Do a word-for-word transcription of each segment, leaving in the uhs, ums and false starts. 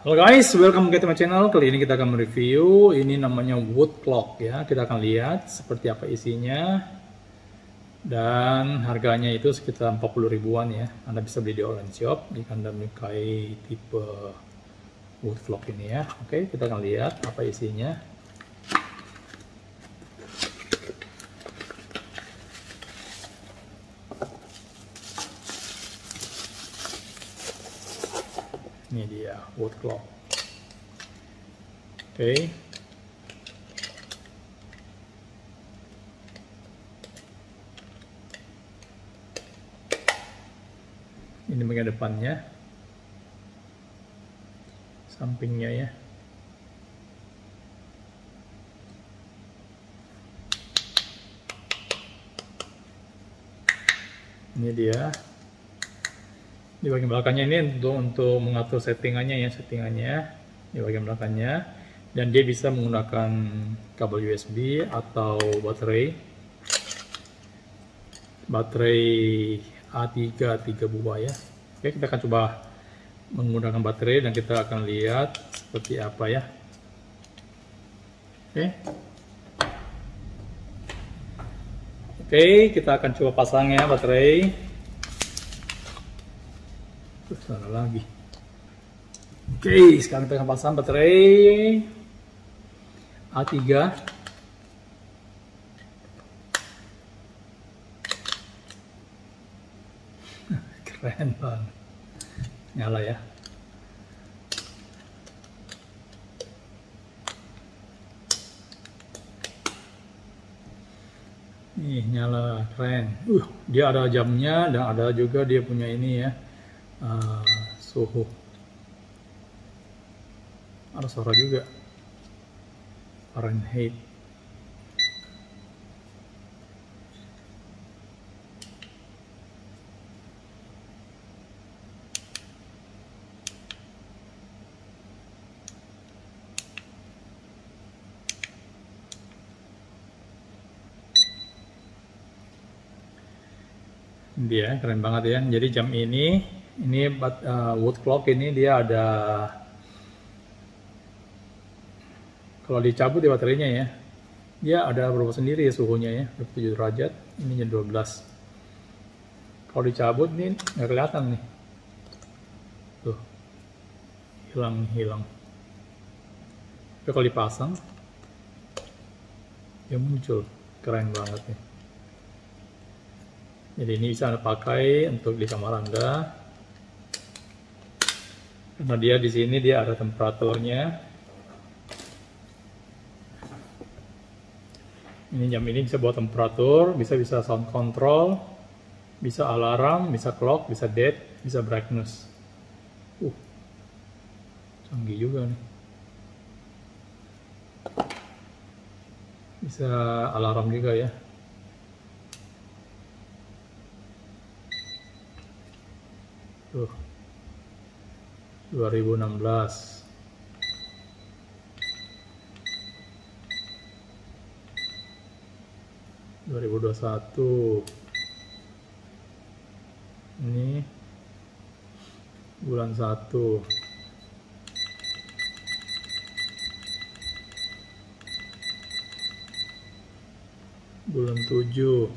Halo guys, welcome back to my channel. Kali ini kita akan mereview, ini namanya wood clock ya. Kita akan lihat seperti apa isinya. Dan harganya itu sekitar empat puluh ribuan ya. Anda bisa beli di online shop jika Anda menyukai tipe wood clock ini ya. Oke, kita akan lihat apa isinya. Ini dia wood clock. Oke. Okay. Ini bagian depannya, sampingnya ya. Ini dia. Di bagian belakangnya ini untuk untuk mengatur settingannya ya, settingannya di bagian belakangnya, dan dia bisa menggunakan kabel U S B atau baterai baterai A tiga tiga buah ya. Oke, kita akan coba menggunakan baterai dan kita akan lihat seperti apa ya. Oke. Oke, kita akan coba pasang ya baterai. Terus ada lagi. Oke, sekarang kita akan pasang baterai A tiga. Keren banget. Nyala ya. Nih, nyala, keren. Uh, dia ada jamnya dan ada juga dia punya ini ya. Uh, suhu, ada suara juga, Fahrenheit. Dia keren banget ya. Jadi jam ini ini uh, wood clock ini dia ada, kalau dicabut di baterainya ya, dia ada berubah sendiri ya suhunya ya, dua puluh tujuh derajat. Ini jam dua belas. Kalau dicabut nih nggak kelihatan nih, tuh hilang hilang. Tapi kalau dipasang dia muncul, keren banget nih. Jadi ini bisa Anda pakai untuk di kamar Anda. Karena dia di sini dia ada temperaturnya. Ini jam ini bisa buat temperatur, bisa bisa sound control, bisa alarm, bisa clock, bisa date, bisa brightness. Uh, canggih juga nih. Bisa alarm juga ya. Tuh. dua ribu enam belas. dua ribu dua puluh satu. Ini bulan satu. Bulan tujuh.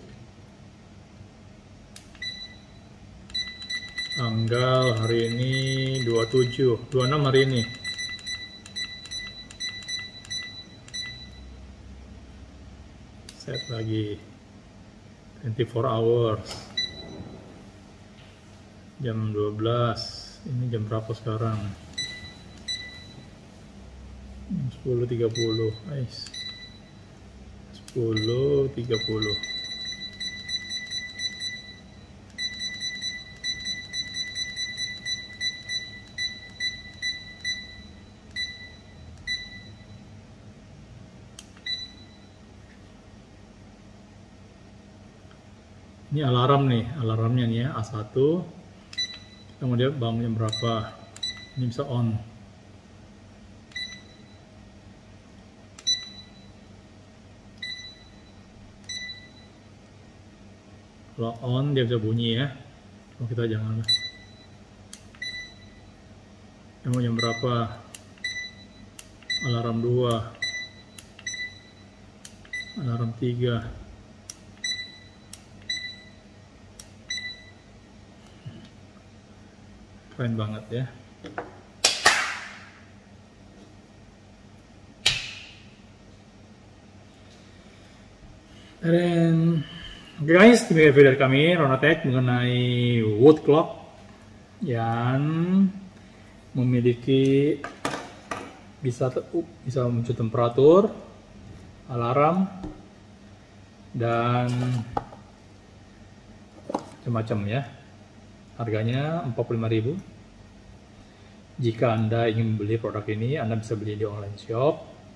Tanggal hari ini dua puluh tujuh, dua puluh enam hari ini. Set lagi dua puluh empat hours. Jam dua belas. Ini jam berapa sekarang? sepuluh tiga puluh. Guys. sepuluh tiga puluh. Ini alarm nih, alarmnya nih ya, A satu. Kemudian bangun jam berapa? Ini bisa on. Kalau on dia bisa bunyi ya. Kalau kita jangan. Yang mau jam berapa? Alarm dua, alarm tiga. Keren banget ya. Dan oke guys, demikian video dari kami Ronatech mengenai wood clock yang memiliki bisa uh, bisa muncul temperatur, alarm, dan macam-macam ya. Harganya empat puluh lima ribu. Jika Anda ingin membeli produk ini, Anda bisa beli di online shop.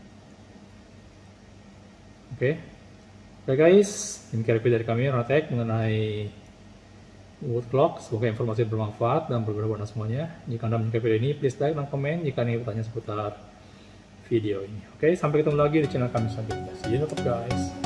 Oke. Okay. Oke guys, demikian video dari kami Ronatech mengenai wood clock. Semoga informasi bermanfaat dan berguna buat semuanya. Jika Anda menyukai video ini, please like dan komen jika Anda ingin bertanya seputar video ini. Oke, sampai ketemu lagi di channel kami selanjutnya. See you guys.